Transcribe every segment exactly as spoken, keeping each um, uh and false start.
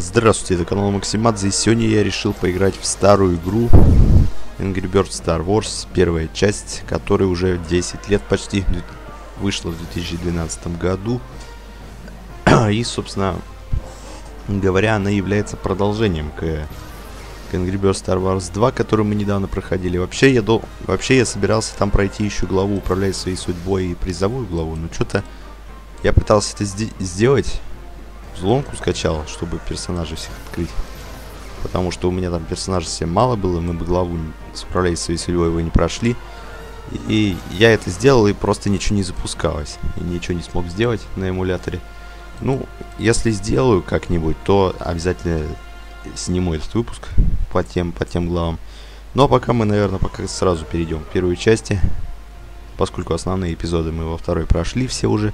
Здравствуйте, это канал Максимадзе, и сегодня я решил поиграть в старую игру Angry Birds Star Wars, первая часть, которая уже десять лет почти вышла в две тысячи двенадцатом году. И, собственно говоря, она является продолжением к, к Angry Birds Star Wars два, которую мы недавно проходили. Вообще я, до... Вообще я собирался там пройти еще главу «Управляя своей судьбой» и призовую главу, но что-то я пытался это сделать. Взломку скачал, чтобы персонажей всех открыть. Потому что у меня там персонажей совсем мало было, мы бы главу «Управляя своей судьбой» вы не прошли. И я это сделал, и просто ничего не запускалось. И ничего не смог сделать на эмуляторе. Ну, если сделаю как-нибудь, то обязательно сниму этот выпуск по тем, по тем главам. Ну, а пока мы, наверное, пока сразу перейдем к первой части. Поскольку основные эпизоды мы во второй прошли все уже.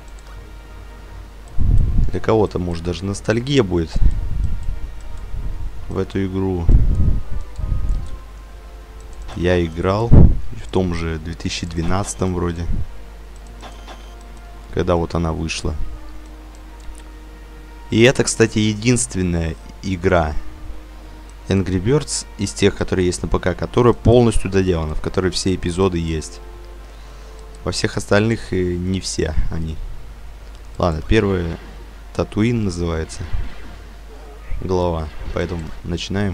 Для кого-то, может, даже ностальгия будет в эту игру. Я играл в том же две тысячи двенадцатом вроде, когда вот она вышла. И это, кстати, единственная игра Angry Birds из тех, которые есть на ПК, которая полностью доделана, в которой все эпизоды есть. Во всех остальных не все они. Ладно, первая Татуин называется глава, поэтому начинаем.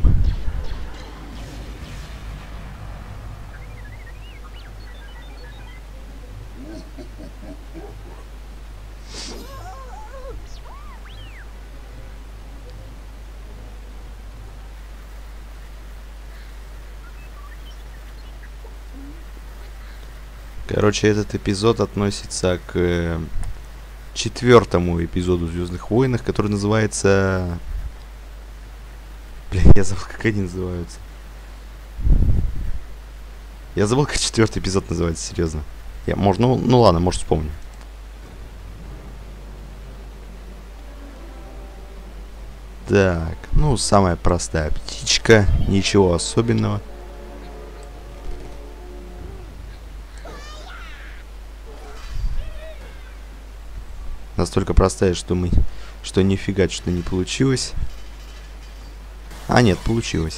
Короче, этот эпизод относится к э, четвертому эпизоду «Звездных войн», который называется... Блин, я забыл, как они называются. Я забыл, как четвертый эпизод называется, серьезно. Я, может, ну, ну ладно, может, вспомню. Так, ну, самая простая птичка, ничего особенного. Настолько простая, что мы... Что нифига, что не получилось. А, нет, получилось.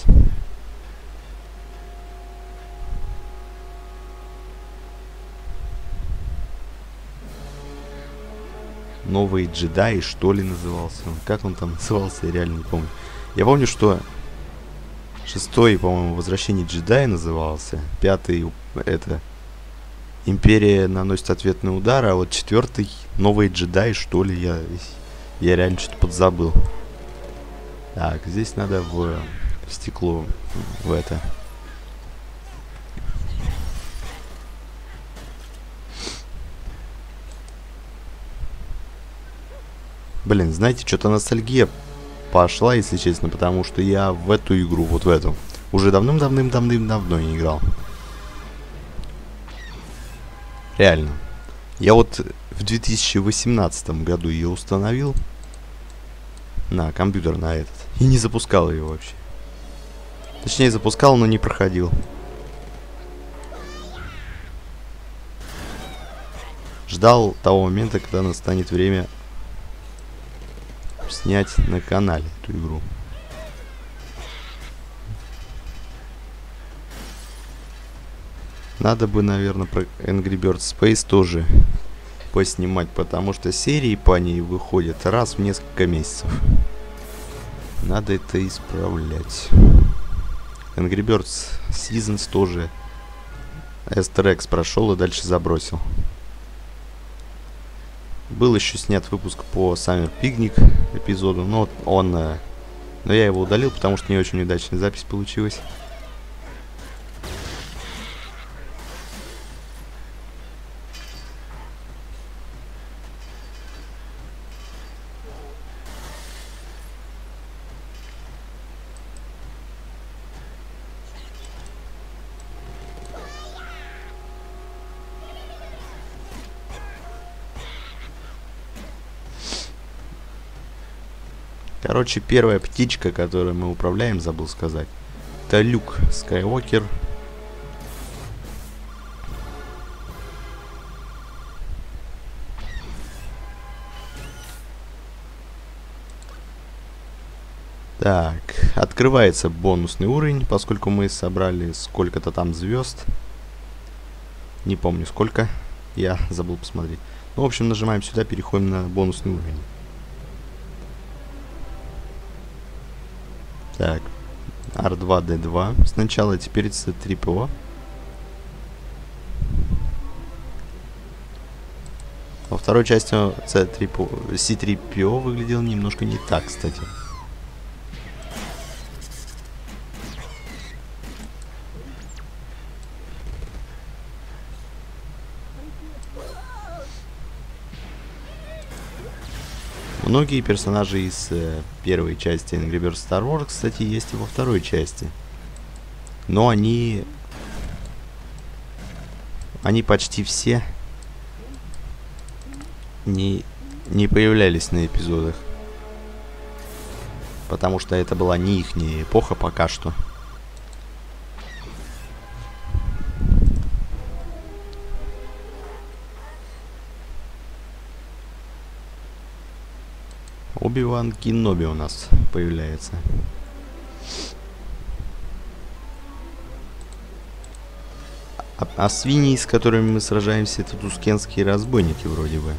Новые джедаи, что ли, назывался он? Как он там назывался, я реально не помню. Я помню, что шестой, по-моему, «Возвращение джедая» назывался. Пятый, это... Империя наносит ответный удар, а вот четвертый новые джедаи, что ли, я, я реально что-то подзабыл. Так, здесь надо в, в стекло, в это. Блин, знаете, что-то ностальгия пошла, если честно, потому что я в эту игру, вот в эту, уже давным-давным-давным-давно не играл. Реально. Я вот в две тысячи восемнадцатом году ее установил на компьютер, на этот. И не запускал ее вообще. Точнее, запускал, но не проходил. Ждал того момента, когда настанет время снять на канале эту игру. Надо бы, наверное, про Angry Birds Space тоже поснимать, потому что серии по ней выходят раз в несколько месяцев. Надо это исправлять. Angry Birds Seasons тоже Эстер Экс прошел и дальше забросил. Был еще снят выпуск по Summer Picnic эпизоду, но он... Но я его удалил, потому что не очень удачная запись получилась. Короче, первая птичка, которую мы управляем, забыл сказать, это Люк Скайуокер. Так, открывается бонусный уровень, поскольку мы собрали сколько-то там звезд. Не помню сколько, я забыл посмотреть. Ну, в общем, нажимаем сюда, переходим на бонусный уровень. Так, ар два дэ два сначала, теперь си три пи о. Во второй части си три пи о выглядел немножко не так, кстати. Многие персонажи из э, первой части Angry Birds Star Wars, кстати, есть и во второй части. Но они... Они почти все не, не появлялись на эпизодах. Потому что это была не ихняя эпоха пока что. Оби-Ван Кеноби у нас появляется. А, а свиньи, с которыми мы сражаемся, это тускенские разбойники вроде бы.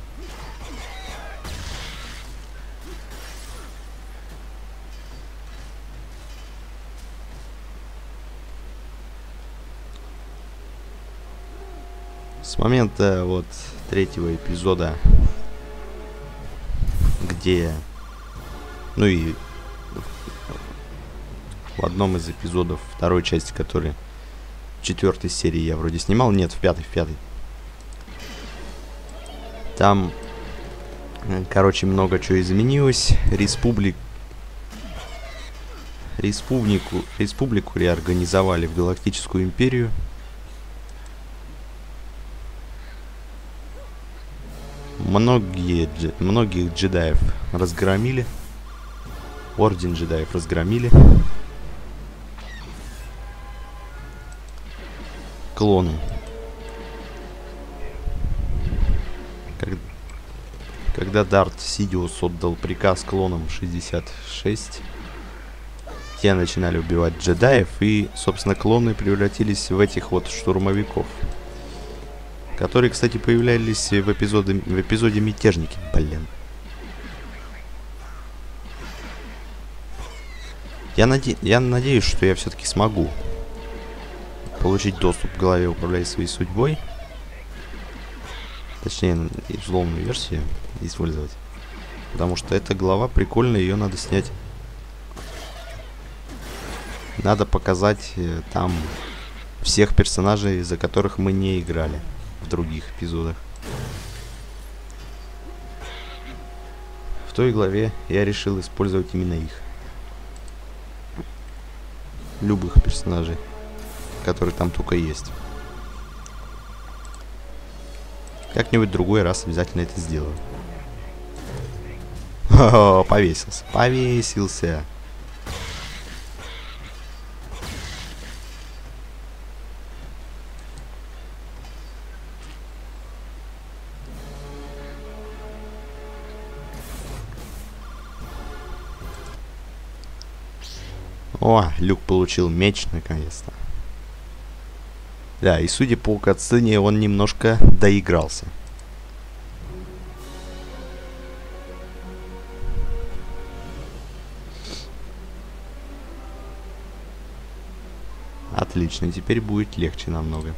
С момента вот третьего эпизода, где, ну и в одном из эпизодов второй части, который в четвертой серии я вроде снимал, нет, в пятой, в пятой. Там, короче, много чего изменилось. Республик... Республику... Республику реорганизовали в Галактическую империю. Многие, дж... Многих джедаев разгромили. Орден джедаев разгромили. Клоны. Как... Когда Дарт Сидиус отдал приказ клонам шестьдесят шесть, те начинали убивать джедаев, и, собственно, клоны превратились в этих вот штурмовиков. Которые, кстати, появлялись в эпизоде, в эпизоде «Мятежники». Блин. Я, наде... я надеюсь, что я все-таки смогу получить доступ к главе «Управляй своей судьбой». Точнее, взломанную версию использовать. Потому что эта глава прикольная, ее надо снять. Надо показать э, там всех персонажей, за которых мы не играли в других эпизодах. В той главе я решил использовать именно их. Любых персонажей, которые там только есть. Как-нибудь другой раз обязательно это сделаю. О, повесился. Повесился. О, Люк получил меч наконец-то. Да, и судя по катсцене, он немножко доигрался. Отлично, теперь будет легче намного.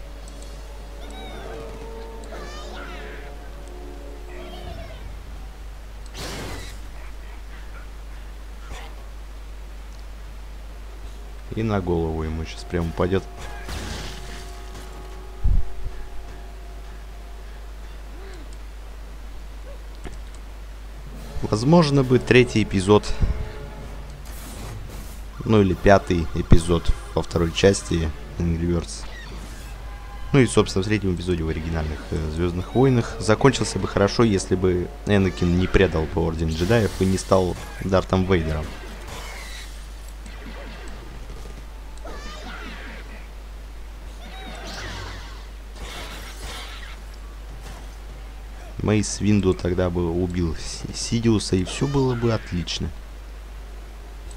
И на голову ему сейчас прям упадет. Возможно бы третий эпизод, ну или пятый эпизод во второй части Angry Birds, ну и собственно в третьем эпизоде в оригинальных э, Звездных войнах закончился бы хорошо, если бы Энакин не предал бы Орден джедаев и не стал Дартом Вейдером. Мейс Винду тогда бы убил Сидиуса, и все было бы отлично.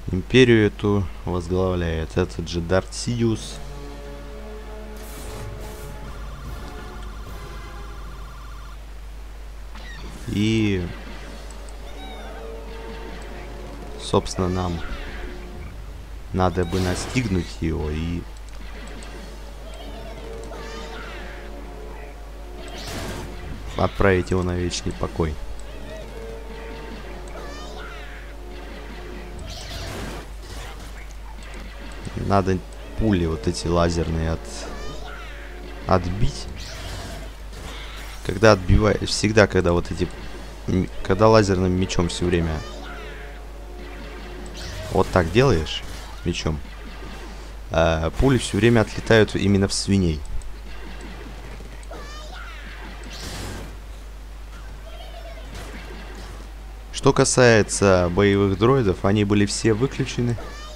Империю эту возглавляет этот же Дарт Сидиус. И, собственно, нам надо бы настигнуть его и отправить его на вечный покой. Надо пули вот эти лазерные от... отбить. Когда отбиваешь, всегда, когда вот эти... Когда лазерным мечом все время вот так делаешь, мечом, а пули все время отлетают именно в свиней. Что касается боевых дроидов, они были все выключены.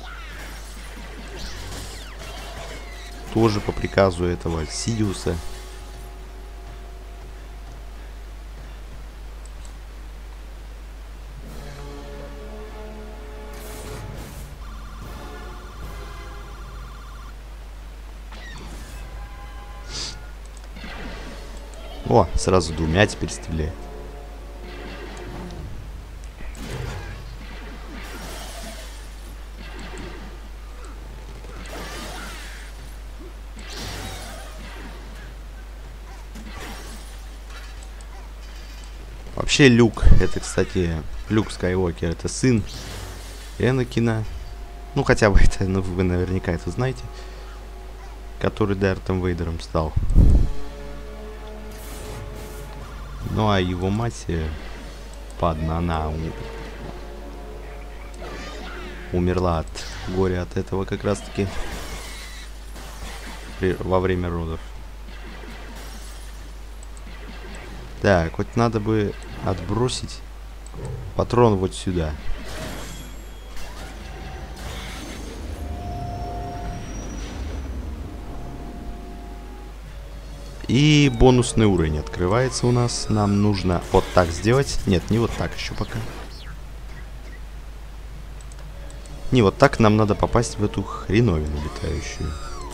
Тоже по приказу этого Сидиуса. О, сразу двумя теперь стреляет. Вообще Люк, это, кстати, Люк Скайуокер, это сын Энакина. Ну, хотя бы это, ну, вы наверняка это знаете. Который Дартом Вейдером стал. Ну, а его мать, падна, она умерла от горя от этого как раз-таки во время родов. Так, вот надо бы отбросить патрон вот сюда. И бонусный уровень открывается у нас. Нам нужно вот так сделать. Нет, не вот так еще пока. Не вот так, нам надо попасть в эту хреновину летающую.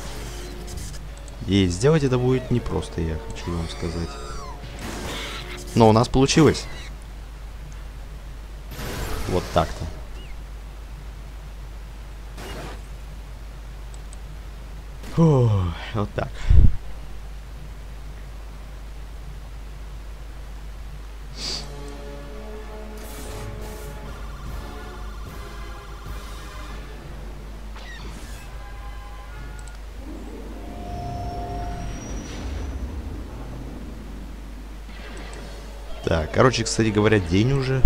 И сделать это будет непросто, я хочу вам сказать. Но у нас получилось. Вот так-то. Вот так. Так, короче, кстати говоря, день уже.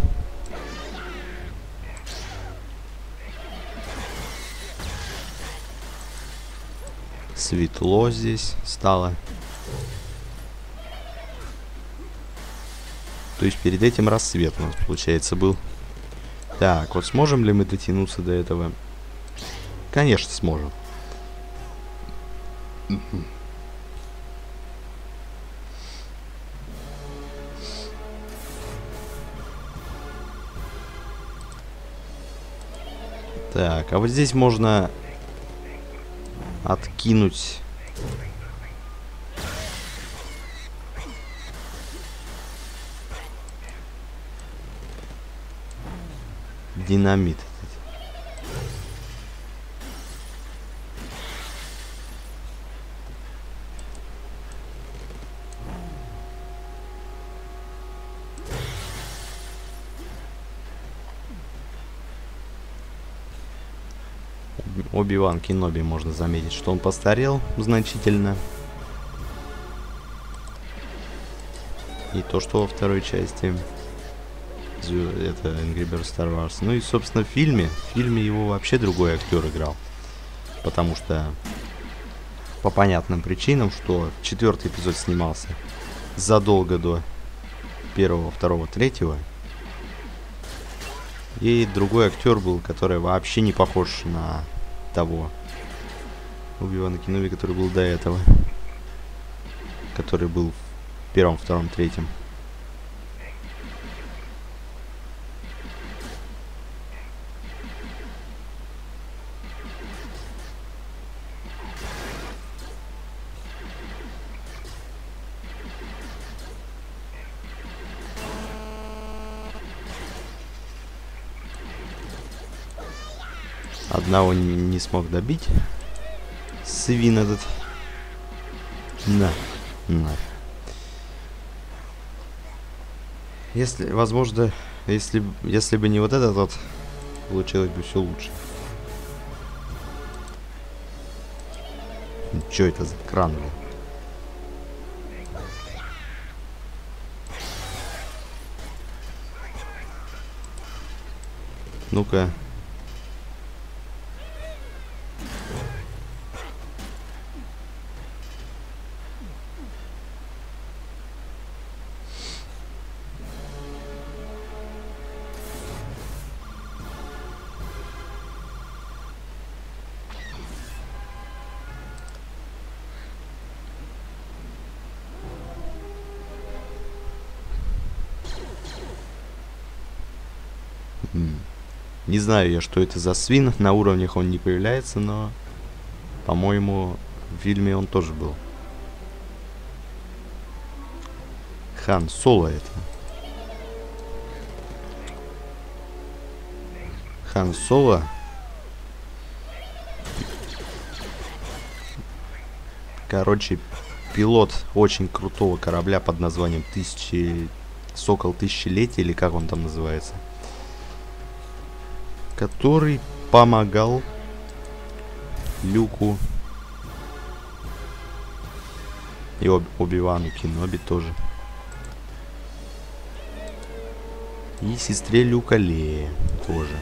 Светло здесь стало. То есть перед этим рассвет у нас, получается, был. Так, вот сможем ли мы дотянуться до этого? Конечно, сможем. Так, а вот здесь можно откинуть динамит. Оби-Ван Кеноби, можно заметить, что он постарел значительно. И то, что во второй части это Angry Birds Star Wars. Ну и, собственно, в фильме, в фильме его вообще другой актер играл. Потому что по понятным причинам, что четвертый эпизод снимался задолго до первого, второго, третьего. И другой актер был, который вообще не похож на того Оби-Вана Кеноби, который был до этого. Который был в первом, втором, третьем. Одного не, не смог добить. Свин этот. На. На. Если, возможно, если, если бы не вот этот вот, получилось бы все лучше. Что это за кран, блин? Ну-ка. Не знаю я, что это за свин. На уровнях он не появляется, но, по-моему, в фильме он тоже был. Хан Соло это. Хан Соло. Короче, пилот очень крутого корабля под названием Тысячи... Сокол Тысячелетия, или как он там называется. Который помогал Люку и Об Оби-Вану Кеноби тоже. И сестре Люка Лее тоже.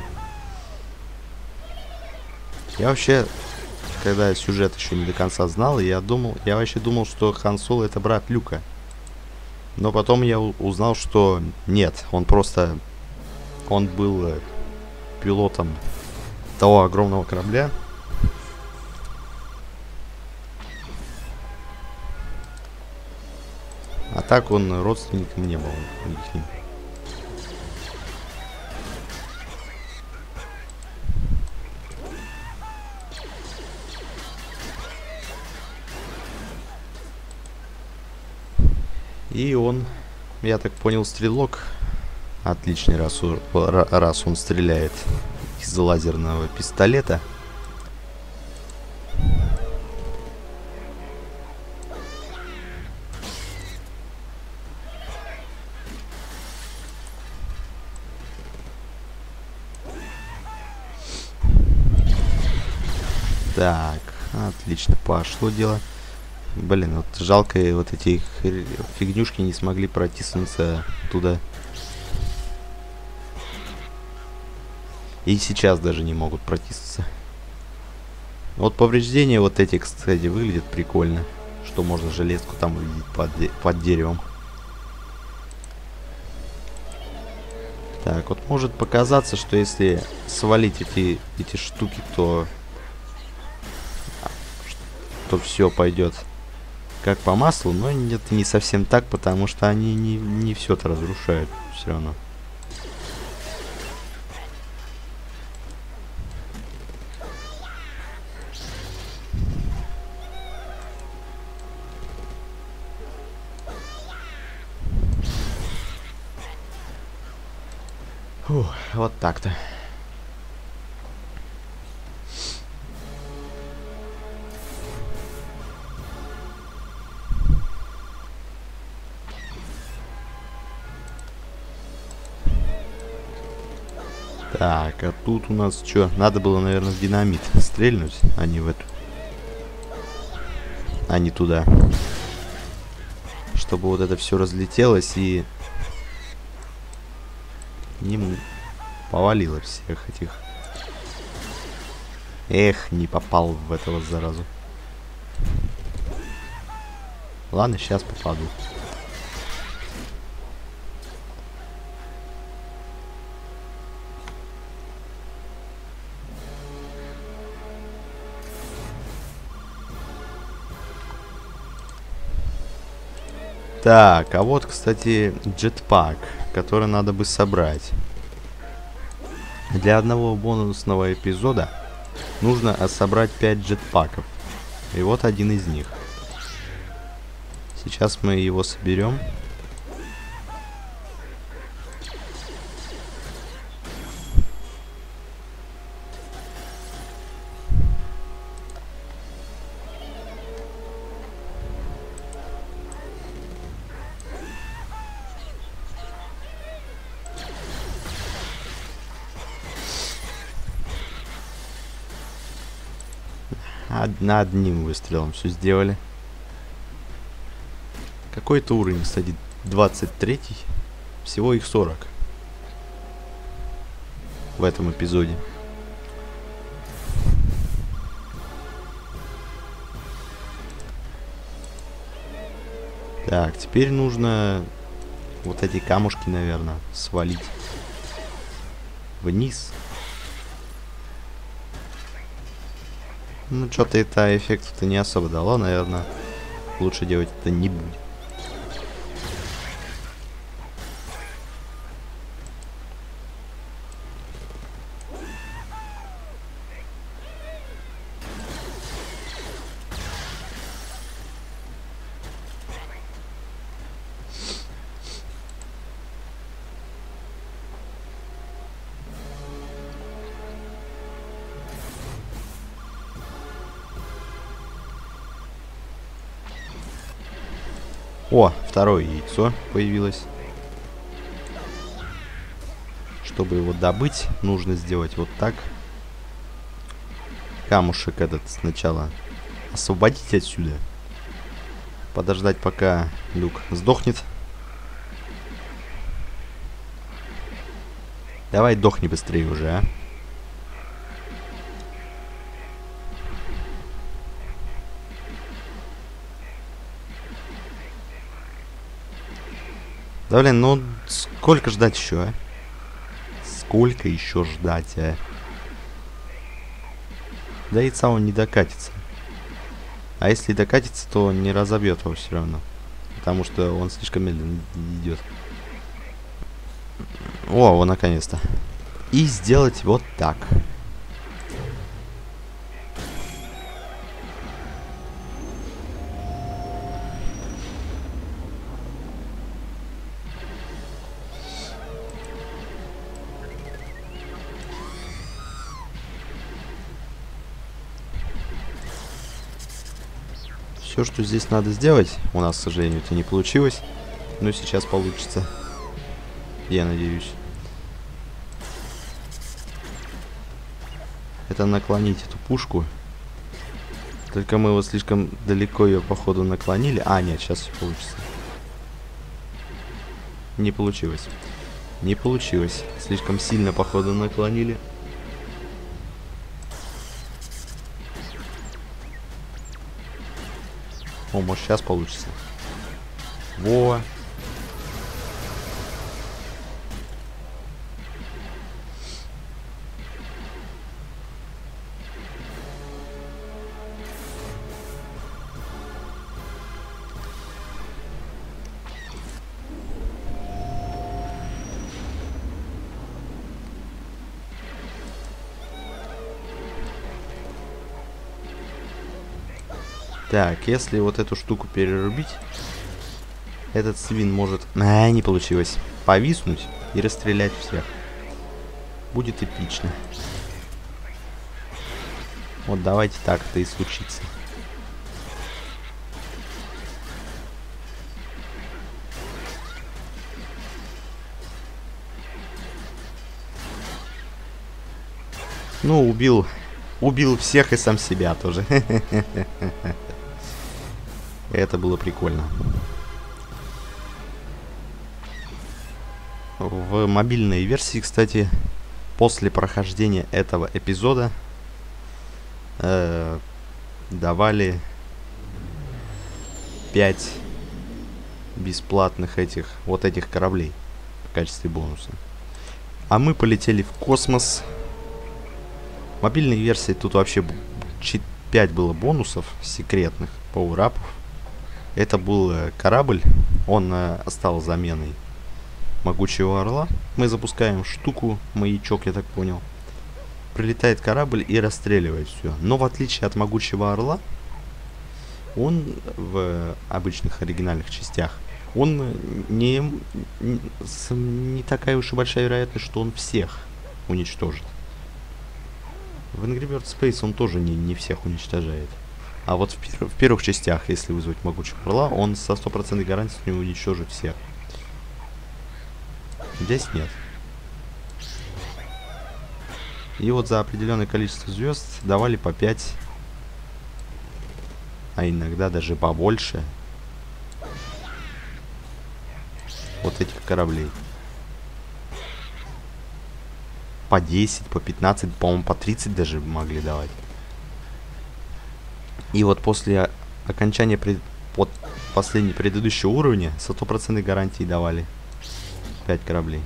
Я вообще, когда сюжет еще не до конца знал, я думал, я вообще думал, что Хан Соло это брат Люка. Но потом я узнал, что нет, он просто, он был пилотом того огромного корабля. А так он родственником не был никаким. И он, я так понял, стрелок. Отличный, раз, раз он стреляет из лазерного пистолета. Так, отлично, пошло дело. Блин, вот жалко, вот эти фигнюшки не смогли протиснуться туда. И сейчас даже не могут протиснуться. Вот повреждения вот эти, кстати, выглядят прикольно. Что можно железку там увидеть под, под деревом. Так, вот может показаться, что если свалить эти, эти штуки, то... то все пойдет как по маслу, но это не совсем так, потому что они не, не все это разрушают все равно. Фух, вот так-то. Так, а тут у нас что? Надо было, наверное, в динамит стрельнуть, а не в эту. А не туда. Чтобы вот это все разлетелось и... Ним повалило всех этих. Эх, не попал в этого заразу. Ладно, сейчас попаду. Так, а вот, кстати, джетпак, который надо бы собрать. Для одного бонусного эпизода нужно собрать пять джетпаков. И вот один из них. Сейчас мы его соберем. Од- одним выстрелом все сделали. Какой-то уровень, кстати, двадцать третий. Всего их сорок. В этом эпизоде. Так, теперь нужно вот эти камушки, наверное, свалить вниз. Ну, что-то это эффект-то не особо дало, наверное. Лучше делать это не будет. О, второе яйцо появилось. Чтобы его добыть, нужно сделать вот так. Камушек этот сначала освободить отсюда. Подождать, пока люк сдохнет. Давай дохни быстрее уже, а. Да блин, ну сколько ждать еще, а? Сколько еще ждать, а? До яйца он не докатится. А если докатится, то не разобьет его все равно. Потому что он слишком медленно идет. О, вот наконец-то. И сделать вот так. Все, что здесь надо сделать, у нас, к сожалению, это не получилось, но сейчас получится, я надеюсь. Это наклонить эту пушку. Только мы вот слишком далеко ее, походу, наклонили. А, нет, сейчас все получится. Не получилось. Не получилось. Слишком сильно, походу, наклонили. О, может, сейчас получится. Во. Так, если вот эту штуку перерубить, этот свин может... А, не получилось. Повиснуть и расстрелять всех. Будет эпично. Вот давайте так это и случится. Ну, убил... Убил всех и сам себя тоже. Это было прикольно. В мобильной версии, кстати, после прохождения этого эпизода э, давали пять бесплатных этих вот этих кораблей в качестве бонуса. А мы полетели в космос. В мобильной версии тут вообще пять было бонусов секретных, пауэрапов. Это был корабль, он э, стал заменой могучего орла. Мы запускаем штуку, маячок, я так понял. Прилетает корабль и расстреливает все. Но в отличие от могучего орла, он в обычных оригинальных частях, он не, не, не такая уж и большая вероятность, что он всех уничтожит. В Angry Birds Space он тоже не, не всех уничтожает. А вот в, пер в первых частях, если вызвать могучего орла, он со стопроцентной гарантией не уничтожит всех. Здесь нет. И вот за определенное количество звезд давали по пять а иногда даже побольше вот этих кораблей. По десять, по пятнадцать, по-моему, по тридцать даже могли давать. И вот после окончания пред... вот последнего предыдущего уровня со стопроцентной гарантией давали пять кораблей.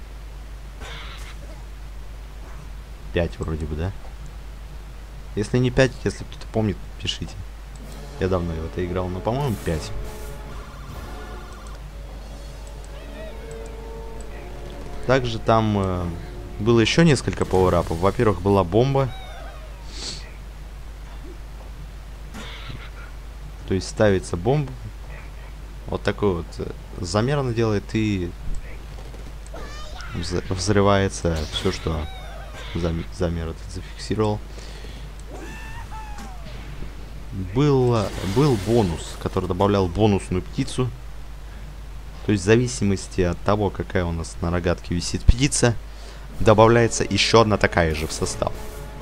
пять вроде бы, да? Если не пять, если кто-то помнит, пишите. Я давно в это играл, но, по-моему, пять. Также там э, было еще несколько пауэрапов. Во-первых, была бомба. То есть ставится бомба. Вот такой вот э, замер она делает, и вз взрывается все, что зам замер этот зафиксировал. Был, был бонус, который добавлял бонусную птицу. То есть в зависимости от того, какая у нас на рогатке висит птица, добавляется еще одна такая же в состав.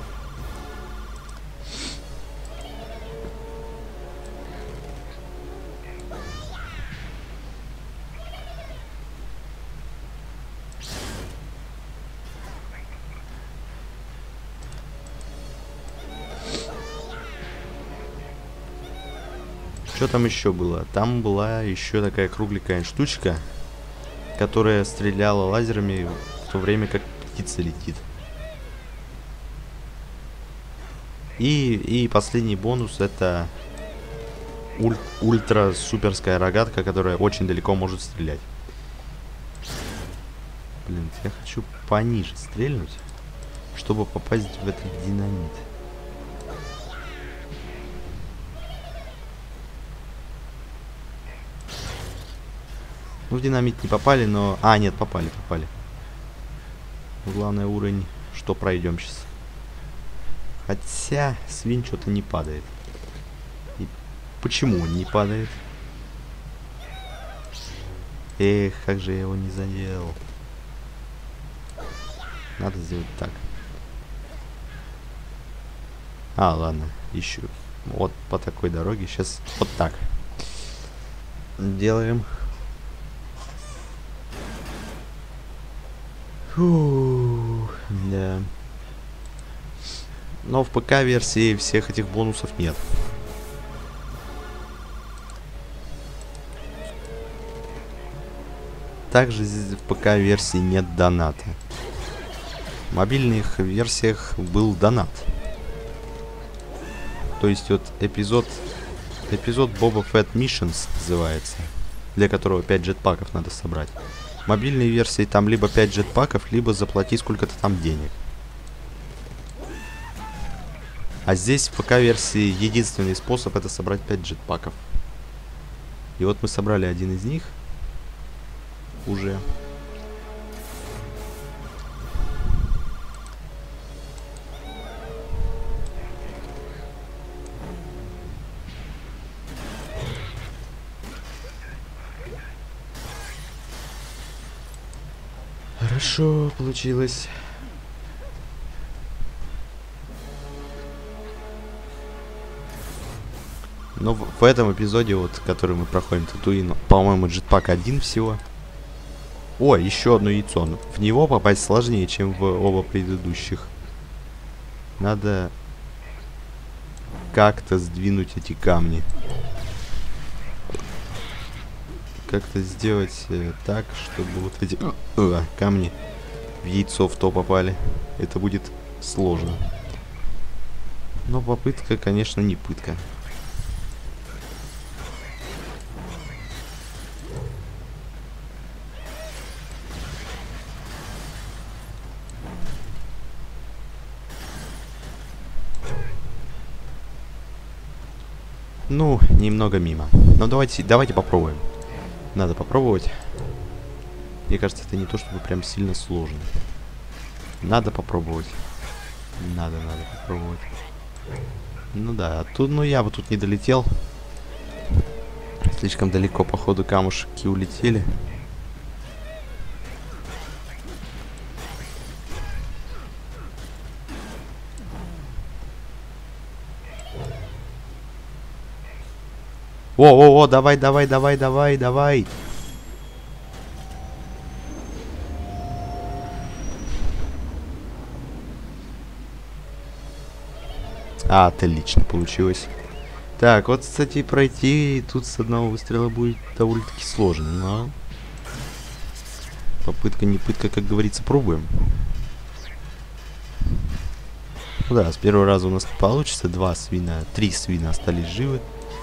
Что там еще было? Там была еще такая кругленькая штучка, которая стреляла лазерами в то время, как птица летит. И, и последний бонус — это уль, ультра суперская рогатка, которая очень далеко может стрелять. Блин, я хочу пониже стрельнуть, чтобы попасть в этот динамит. Ну, в динамит не попали, но... А, нет, попали, попали. Главный уровень, что пройдем сейчас. Хотя свин что-то не падает. И почему он не падает? Эх, как же я его не задел. Надо сделать так. А, ладно, ищу. Вот по такой дороге. Сейчас вот так. Делаем. Фух, да. Но в ПК-версии всех этих бонусов нет. Также здесь в ПК-версии нет доната. В мобильных версиях был донат. То есть вот эпизод... Эпизод Boba Fett Missions называется. Для которого пять джетпаков надо собрать. В мобильной версии там либо пять джетпаков, либо заплати сколько-то там денег. А здесь в ПК-версии единственный способ — это собрать пять джетпаков. И вот мы собрали один из них. Уже. Хорошо получилось. Но в, в этом эпизоде, вот, который мы проходим Татуин, по-моему, джетпак один всего. О, еще одно яйцо. В него попасть сложнее, чем в оба предыдущих. Надо как-то сдвинуть эти камни. Как-то сделать э, так, чтобы вот эти э, камни в яйцо в то попали. Это будет сложно. Но попытка, конечно, не пытка. Ну, немного мимо. Но давайте, давайте попробуем. Надо попробовать. Мне кажется, это не то, чтобы прям сильно сложно. Надо попробовать. Надо, надо попробовать. Ну да, тут, ну я бы тут не долетел. Слишком далеко, походу, камушки улетели. О-о-о, давай, давай, давай, давай, давай. А, отлично получилось. Так, вот, кстати, пройти тут с одного выстрела будет довольно-таки сложно, но... Попытка не пытка, как говорится, пробуем. Ну да, с первого раза у нас не получится. Два свина, три свина остались живы.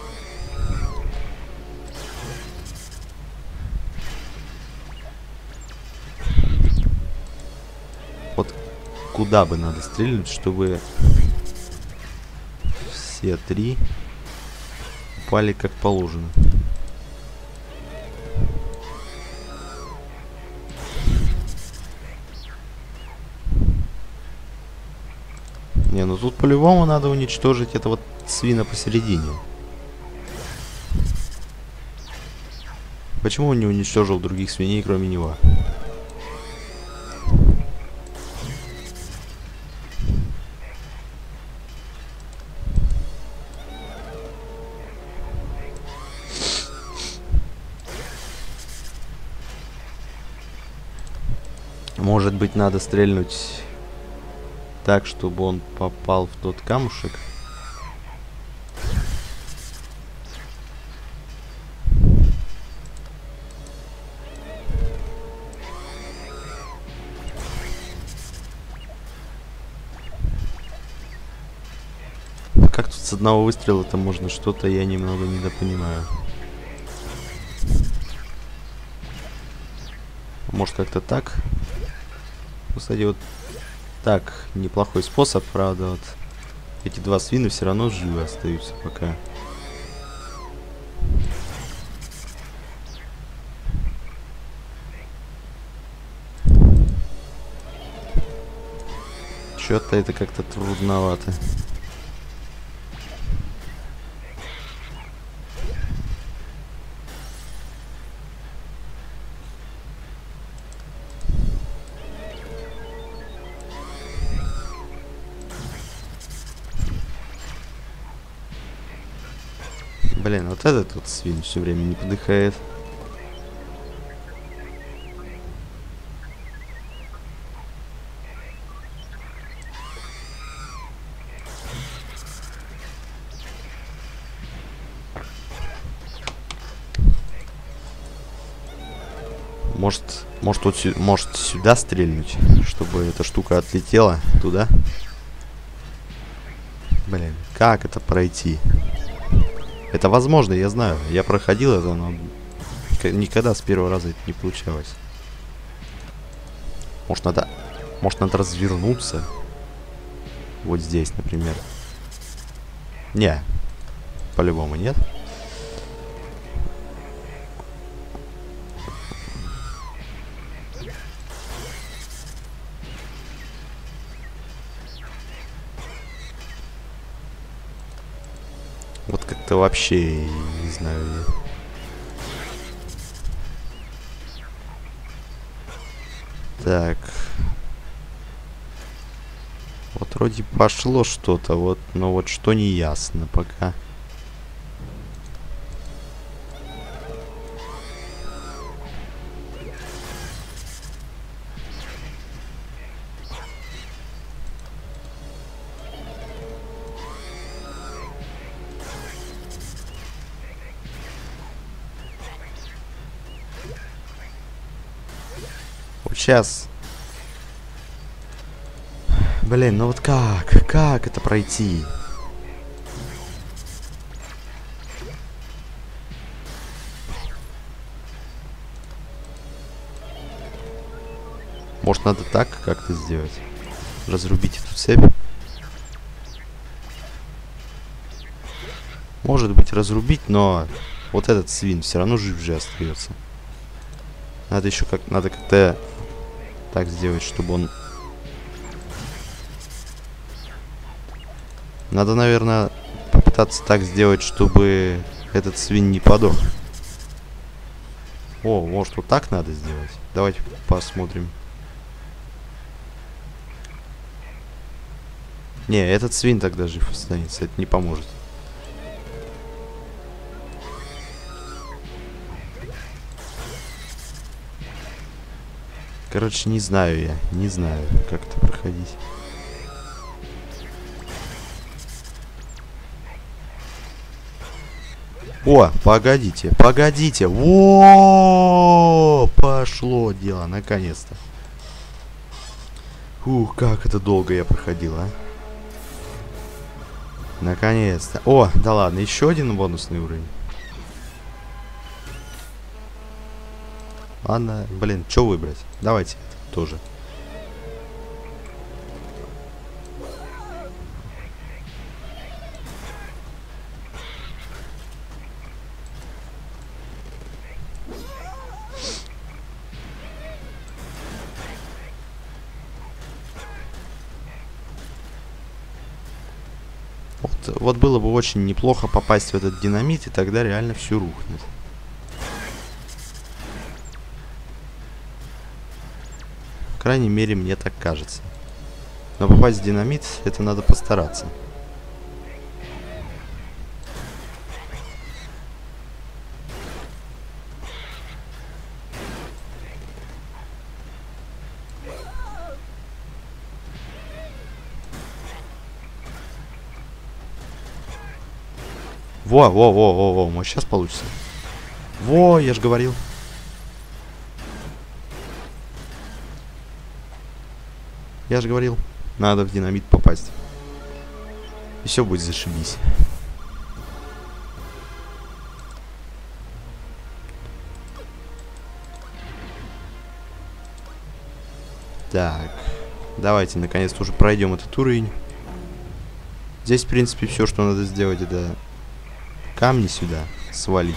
Вот куда бы надо стрельнуть, чтобы все три упали как положено. Не, ну тут по-любому надо уничтожить это вот свина посередине. Почему он не уничтожил других свиней, кроме него? Может быть, надо стрельнуть так, чтобы он попал в тот камушек. Как тут с одного выстрела-то можно что-то, я немного недопонимаю. Может, как-то так? Кстати, вот так, неплохой способ, правда, вот эти два свина все равно живы остаются пока. Чё-то это как-то трудновато. Блин, вот этот вот свин все время не подыхает. Может, может, вот сю может сюда стрельнуть, чтобы эта штука отлетела туда. Блин, как это пройти? Это возможно, я знаю. Я проходил это, но никогда с первого раза это не получалось. Может, надо... Может, надо развернуться. Вот здесь, например. Не. По-любому нет. Вот как-то вообще, не знаю. Так. Вот вроде пошло что-то, вот, но вот что не ясно пока. Сейчас. Блин, ну вот как? Как это пройти? Может, надо так как-то сделать? Разрубить эту цепь? Может быть, разрубить, но вот этот свин все равно жив же остается. Надо еще как... Надо как-то так сделать, чтобы он... Надо, наверное, попытаться так сделать, чтобы этот свин не подох. О, может, вот так надо сделать? Давайте посмотрим. Не, этот свин тогда жив останется. Это не поможет. Короче, не знаю я. Не знаю, как это проходить. О, погодите, погодите. О, пошло дело, наконец-то. Ух, как это долго я проходил, а. Наконец-то. О, да ладно, еще один бонусный уровень. Ладно, блин, что выбрать? Давайте тоже. Вот, вот было бы очень неплохо попасть в этот динамит, и тогда реально все рухнет. По крайней мере, мне так кажется. Но попасть в динамит, это надо постараться. Во, во, во, во, во, может сейчас получится. Во, я же говорил. Я же говорил, надо в динамит попасть. И все будет зашибись. Так, давайте наконец-то уже пройдем этот уровень. Здесь, в принципе, все, что надо сделать, это камни сюда свалить.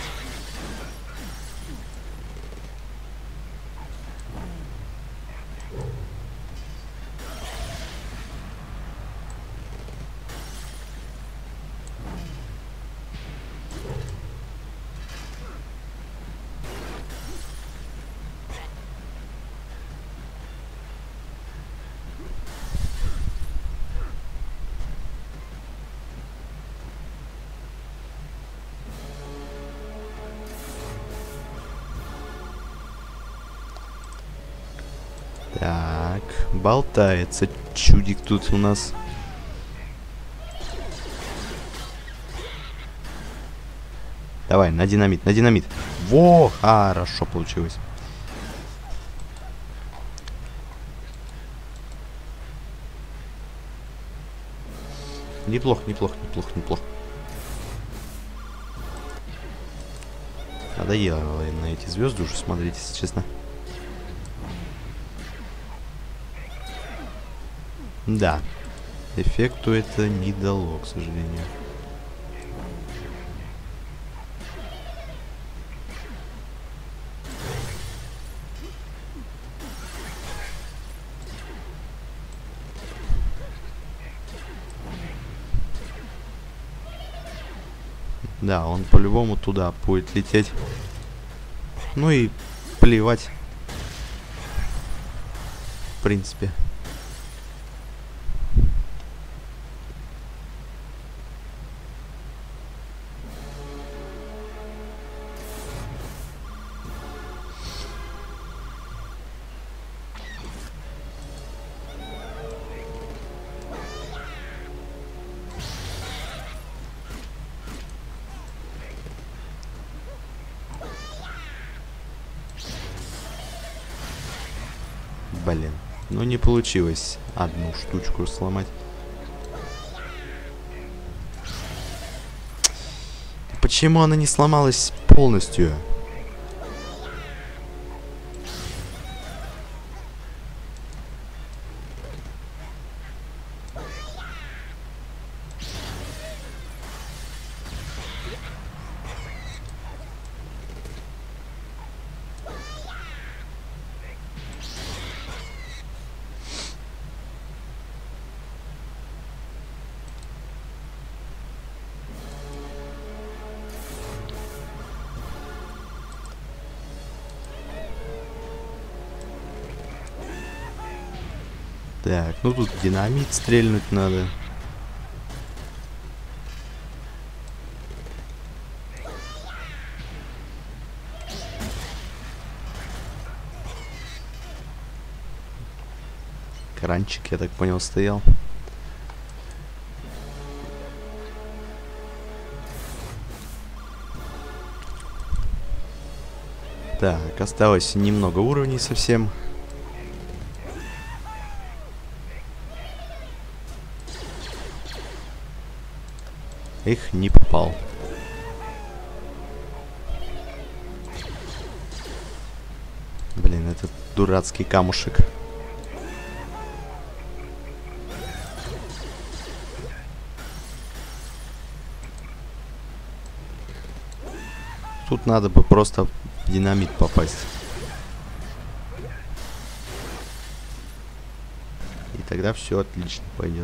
Так, болтается чудик тут у нас. Давай, на динамит, на динамит. Во, хорошо получилось. Неплохо, неплохо, неплохо, неплохо. Надоело на эти звезды уже смотреть, если честно. Да, эффекту это не дало, к сожалению. Да, он по-любому туда будет лететь. Ну и плевать. В принципе. Блин, ну не получилось одну штучку сломать. Почему она не сломалась полностью? Так, ну тут динамит стрельнуть надо. Кранчик, я так понял, стоял. Так, осталось немного уровней совсем. Их не попал. Блин, этот дурацкий камушек. Тут надо бы просто в динамит попасть. И тогда все отлично пойдет.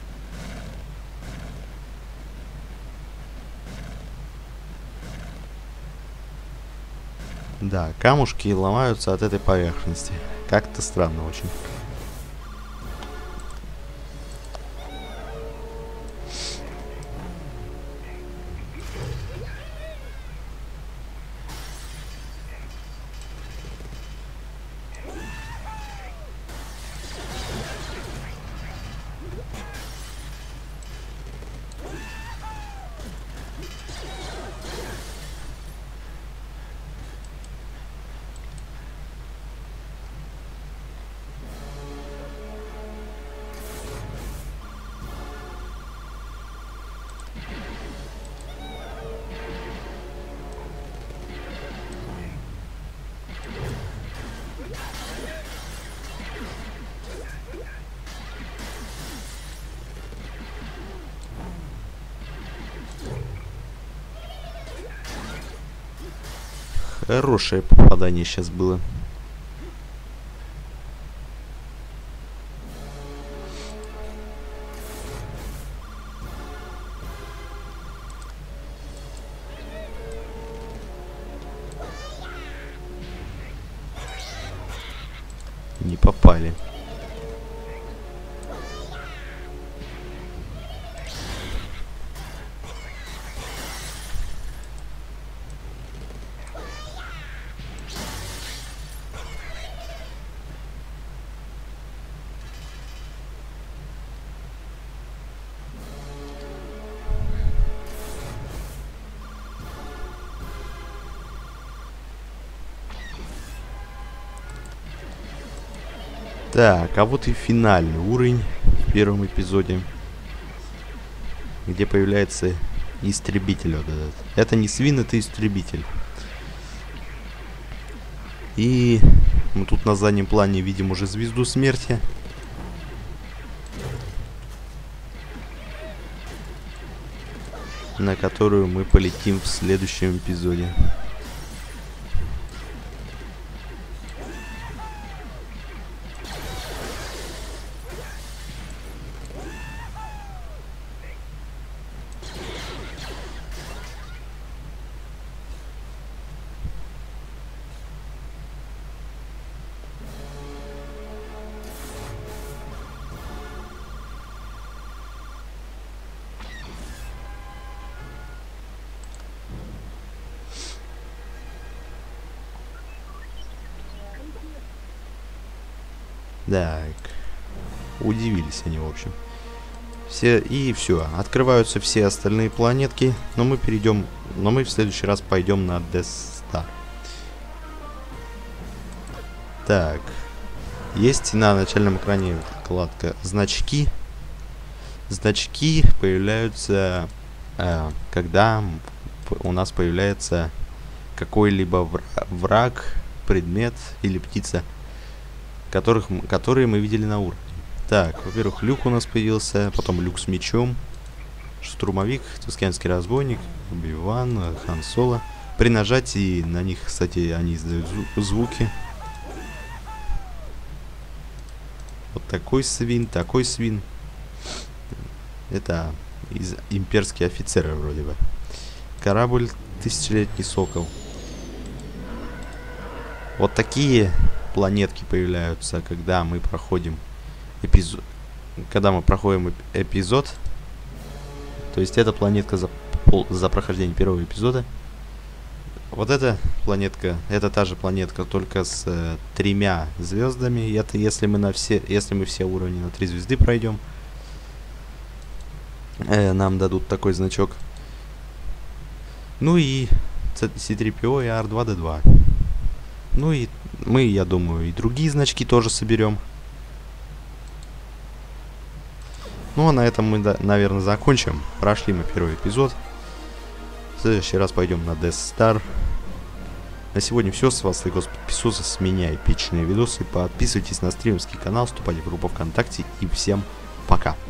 Да, камушки ломаются от этой поверхности. Как-то странно очень. Хорошее попадание сейчас было. Не попали. Так, а вот и финальный уровень в первом эпизоде, где появляется истребитель вот этот. Это не свин, это истребитель. И мы тут на заднем плане видим уже звезду смерти. На которую мы полетим в следующем эпизоде. Так, удивились они, в общем. Все, и все, открываются все остальные планетки, но мы перейдем, но мы в следующий раз пойдем на Death Star. Так, есть на начальном экране вкладка значки. Значки появляются, э, когда у нас появляется какой-либо враг, предмет или птица, которых, которые мы видели на уровне. Так, во-первых, люк у нас появился, потом люк с мечом, штурмовик, тускенский разбойник, Оби-Ван, Хан Соло. При нажатии на них, кстати, они издают звуки. Вот такой свин, такой свин. Это из имперские офицеры вроде бы. Корабль Тысячелетний Сокол. Вот такие планетки появляются, когда мы проходим эпизод. Когда мы проходим эпизод. То есть эта планетка за, пол, за прохождение первого эпизода Вот эта планетка, это та же планетка, только с э, тремя звездами. И это если мы на все, если мы все уровни на три звезды пройдем, э, нам дадут такой значок. Ну и си три пи о и ар два дэ два. Ну и мы, я думаю, и другие значки тоже соберем. Ну а на этом мы, да, наверное, закончим. Прошли мы первый эпизод. В следующий раз пойдем на Death Star. На сегодня все. С вас Легос. Подписываться с меня эпичные видосы. Подписывайтесь на стримерский канал, вступайте в группу ВКонтакте. И всем пока.